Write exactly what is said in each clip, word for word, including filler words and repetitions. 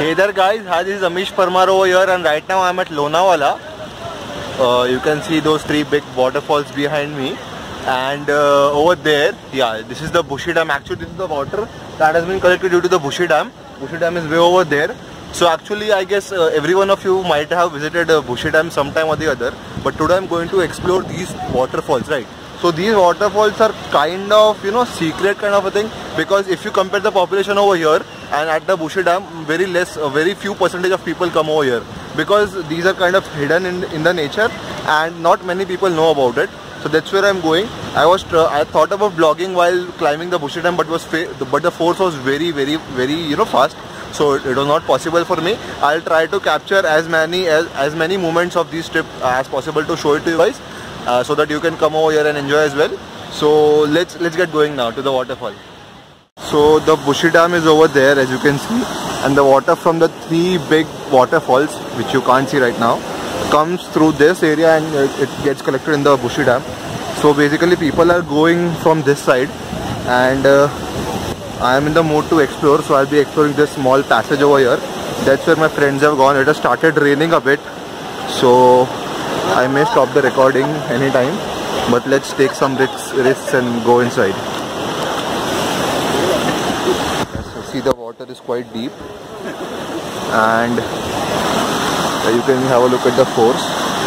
Hey there guys, hi, this is Amish Parmar over here and right now I am at Lonavala. Uh, you can see those three big waterfalls behind me and uh, over there, yeah, this is the BHUSHI Dam. Actually this is the water that has been collected due to the BHUSHI Dam. BHUSHI Dam is way over there. So actually I guess uh, every one of you might have visited uh, BHUSHI Dam sometime or the other, but today I am going to explore these waterfalls, right? So these waterfalls are kind of, you know, secret kind of a thing, because if you compare the population over here and at the BHUSHI Dam, very less, uh, very few percentage of people come over here, because these are kind of hidden in, in the nature and not many people know about it. So that's where I'm going. I was I thought about vlogging while climbing the BHUSHI Dam, but was but the force was very very very you know fast, so it was not possible for me. I'll try to capture as many as as many moments of this trip as possible to show it to you guys, uh, so that you can come over here and enjoy as well. So let's let's get going now to the waterfall. So the BHUSHI Dam is over there, as you can see, and the water from the three big waterfalls, which you can't see right now, comes through this area and it gets collected in the BHUSHI Dam. So basically people are going from this side, and uh, I am in the mood to explore, so I'll be exploring this small passage over here. That's where my friends have gone. It has started raining a bit, so I may stop the recording anytime, but let's take some risks, risks and go inside. So see, the water is quite deep and you can have a look at the force.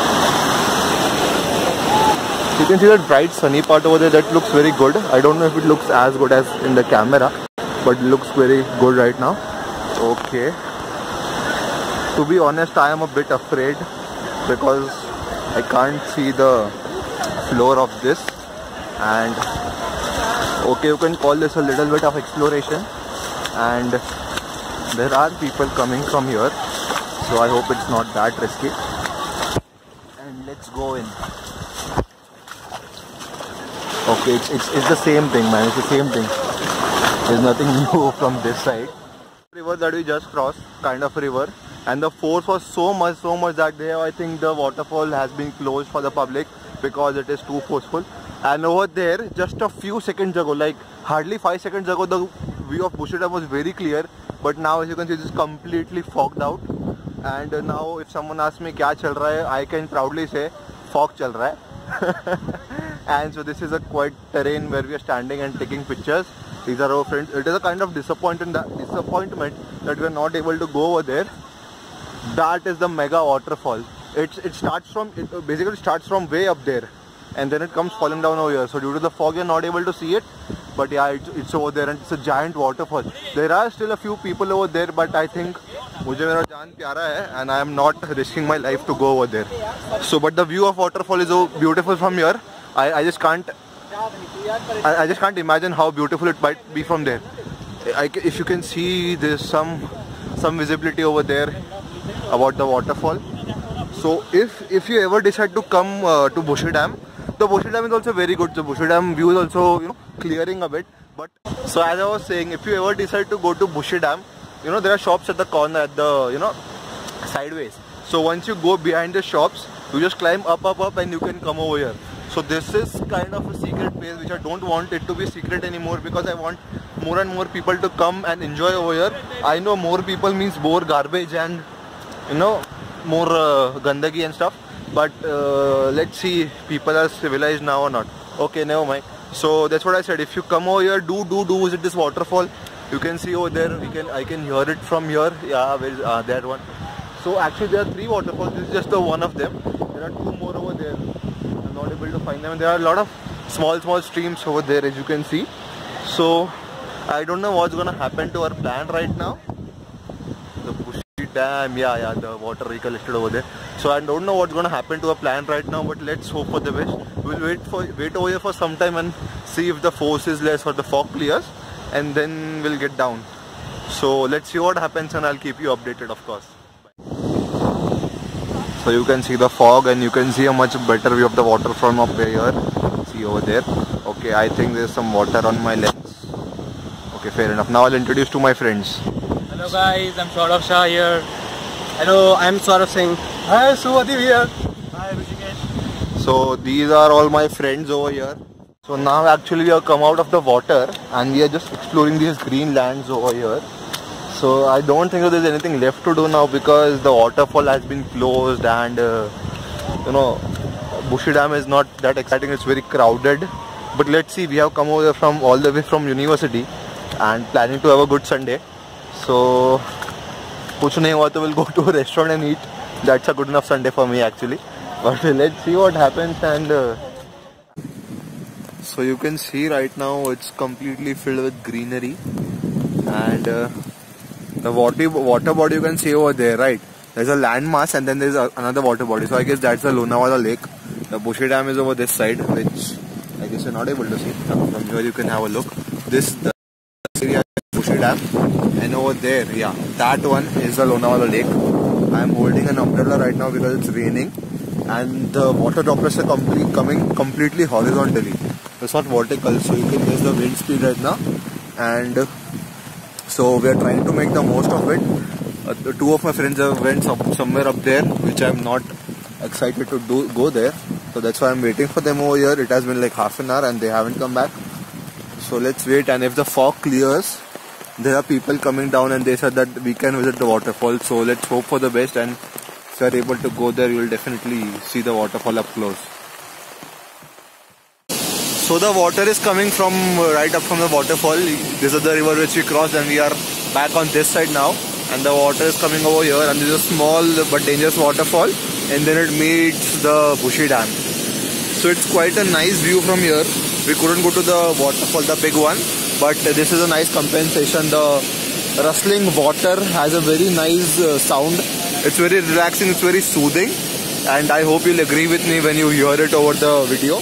You can see that bright sunny part over there. That looks very good. I don't know if it looks as good as in the camera, but it looks very good right now. Okay. To be honest, I am a bit afraid because I can't see the floor of this, and okay, you can call this a little bit of exploration, and there are people coming from here, so I hope it's not that risky. And let's go in. Okay, it's, it's, it's the same thing, man, it's the same thing. There's nothing new from this side. River that we just crossed, kind of river, and the force was so much, so much that there I think the waterfall has been closed for the public because it is too forceful. And over there, just a few seconds ago, like hardly five seconds ago, the view of BHUSHI Dam was very clear, but now as you can see, it's completely fogged out. And now if someone asks me kya chal raha hai, I can proudly say fog chal raha hai. And so this is a quite terrain where we are standing and taking pictures. These are our friends. It is a kind of disappointment that, disappointment that we are not able to go over there. That is the mega waterfall. It, it starts from, it basically starts from way up there, and then it comes falling down over here. So due to the fog, you are not able to see it. But yeah, it's, it's over there and it's a giant waterfall. There are still a few people over there, but I think mujhe mera jaan pyara hai and I am not risking my life to go over there. So but the view of waterfall is so beautiful from here. I, I just can't I, I just can't imagine how beautiful it might be from there. I, if you can see, there's some some visibility over there about the waterfall. So if if you ever decide to come uh, to BHUSHI Dam, the BHUSHI Dam is also very good. The BHUSHI Dam view is also, you know, clearing a bit. But so as I was saying, if you ever decide to go to BHUSHI Dam, you know, there are shops at the corner, at the, you know, sideways. So once you go behind the shops, you just climb up up up and you can come over here. So this is kind of a secret place which I don't want it to be secret anymore, because I want more and more people to come and enjoy over here. I know more people means more garbage and, you know, more uh, gandagi and stuff, but uh, let's see, people are civilized now or not. Okay, never mind. So that's what I said. If you come over here, do do do visit this waterfall. You can see over there. We can I can hear it from here. Yeah, where is uh, that one? So actually there are three waterfalls. This is just the one of them. There are two more over there. I'm not able to find them. And there are a lot of small small streams over there, as you can see. So I don't know what's gonna happen to our plan right now. The BHUSHI Dam, yeah, yeah, the water recollected over there. So I don't know what's gonna happen to our plan right now, but let's hope for the best. We'll wait for wait over here for some time and see if the force is less or the fog clears, and then we'll get down. So let's see what happens, and I'll keep you updated, of course. So you can see the fog, and you can see a much better view of the water from up here. See over there. Okay, I think there's some water on my lens. Okay, fair enough. Now I'll introduce to my friends. Hello guys, I'm Saurav Shah here. Hello, I'm Saurav Singh. Hi, Suvadeep here. Hi, Rishikesh. So these are all my friends over here. So now actually we have come out of the water and we are just exploring these green lands over here. So I don't think that there's anything left to do now because the waterfall has been closed and uh, you know, BHUSHI Dam is not that exciting. It's very crowded. But let's see, we have come over from all the way from university and planning to have a good Sunday. So kuch nahi hua to we'll go to a restaurant and eat. That's a good enough Sunday for me actually. But let's see what happens. And uh, so you can see right now it's completely filled with greenery, and uh, the water water body you can see over there, right? There's a landmass and then there's a, another water body. So I guess that's the Lonavala lake. The BHUSHI Dam is over this side, which I guess you're not able to see. From here you can have a look. This the area is BHUSHI Dam, and over there, yeah, that one is the Lonavala lake. I'm holding an umbrella right now because it's raining, and the water droplets are complete, coming completely horizontally. It's not vertical, so you can guess the wind speed right now. And uh, so we are trying to make the most of it. Uh, two of my friends have went up, somewhere up there, which I'm not excited to do go there. So that's why I'm waiting for them over here. It has been like half an hour and they haven't come back. So let's wait, and if the fog clears, there are people coming down and they said that we can visit the waterfall. So let's hope for the best, and if you are able to go there, you will definitely see the waterfall up close. So the water is coming from right up from the waterfall. This is the river which we crossed, and we are back on this side now. And the water is coming over here, and there is a small but dangerous waterfall, and then it meets the BHUSHI Dam. So it's quite a nice view from here. We couldn't go to the waterfall, the big one, but this is a nice compensation. The rustling water has a very nice uh, sound. It's very relaxing, it's very soothing, and I hope you'll agree with me when you hear it over the video.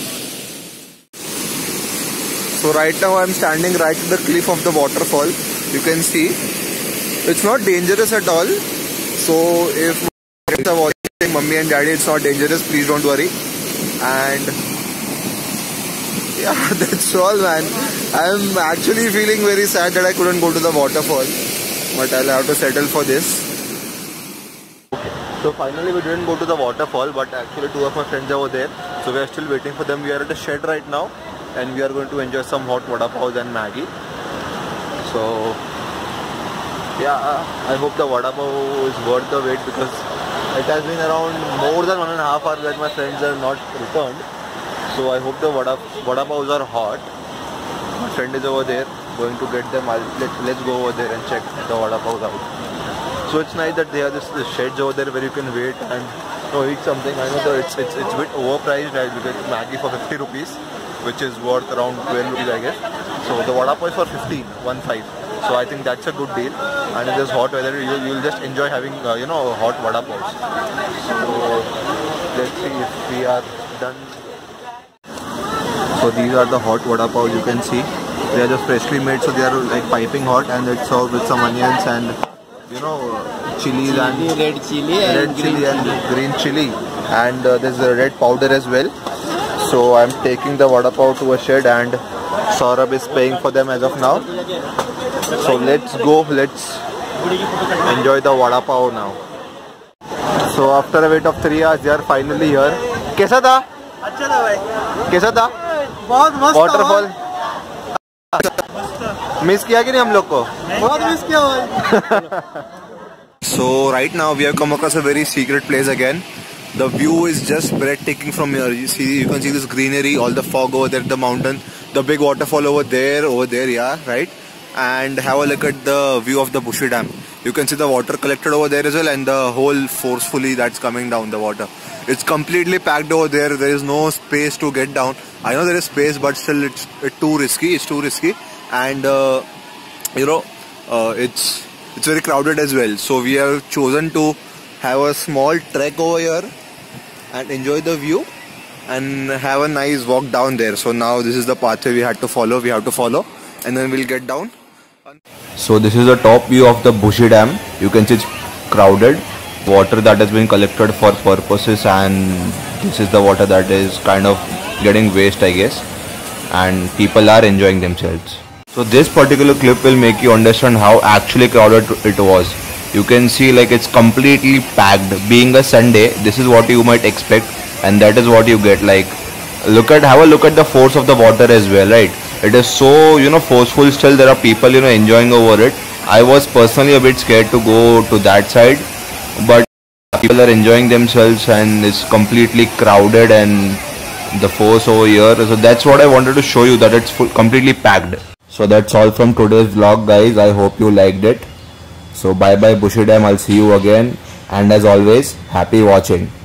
So right now I'm standing right at the cliff of the waterfall. You can see it's not dangerous at all. So if you are watching, mummy and daddy, it's not dangerous, please don't worry. And yeah, that's all, man. I'm actually feeling very sad that I couldn't go to the waterfall, but I'll have to settle for this. Okay. So finally we didn't go to the waterfall, but actually two of my friends are over there. So we are still waiting for them. We are at the shed right now, and we are going to enjoy some hot vada pav and Maggie. So yeah, I hope the vada pav is worth the wait, because it has been around more than one and a half hours that my friends have not returned. So I hope the vada, vada pavs are hot. My friend is over there going to get them. I'll, let, let's go over there and check the vada pavs out. So it's nice that they have this, this sheds over there where you can wait and you know, eat something. I know that it's, it's, it's a bit overpriced, right? Because Maggie for fifty rupees, which is worth around twelve rupees, I guess. So the vada pav is for fifteen, one five. So I think that's a good deal. And in this hot weather, you you'll just enjoy having uh, you know hot vada pavs. So let's see if we are done. So these are the hot vada pav. You can see they are just freshly made, so they are like piping hot, and it's served with some onions and you know chilies and red chili, red and chili green and chili. green chili, and uh, there's a red powder as well. So I'm taking the vada pav to a shed, and Saurabh is paying for them as of now. So let's go, let's enjoy the vada pav now. So after a wait of three hours, they are finally here. कैसा था? अच्छा था भाई. कैसा था? बहुत मस्त. Waterfall. Miss किया कि नहीं हम लोग को? बहुत मिस किया भाई. So right now we have come across a very secret place again. The view is just breathtaking from here. You see, you can see this greenery, all the fog over there, the mountain, the big waterfall over there, over there, yeah, right? And have a look at the view of the BHUSHI Dam. You can see the water collected over there as well, and the whole forcefully that's coming down the water. It's completely packed over there. There is no space to get down. I know there is space, but still it's, it's too risky. It's too risky, and uh, you know, uh, it's it's very crowded as well. So we have chosen to have a small trek over here and enjoy the view and have a nice walk down there. So now this is the pathway we had to follow. We have to follow, and then we'll get down. So this is the top view of the BHUSHI Dam. You can see it's crowded. Water that has been collected for purposes, and this is the water that is kind of getting waste, I guess. And people are enjoying themselves. So this particular clip will make you understand how actually crowded it was. You can see like it's completely packed. Being a Sunday, this is what you might expect, and that is what you get. Like, look at, have a look at the force of the water as well, right? It is so, you know, forceful. Still there are people, you know, enjoying over it, I was personally a bit scared to go to that side, but people are enjoying themselves and it's completely crowded and the force over here. So that's what I wanted to show you, that it's full, completely packed. So that's all from today's vlog, guys. I hope you liked it. So bye bye Bushi Dam. I'll see you again, and as always, happy watching.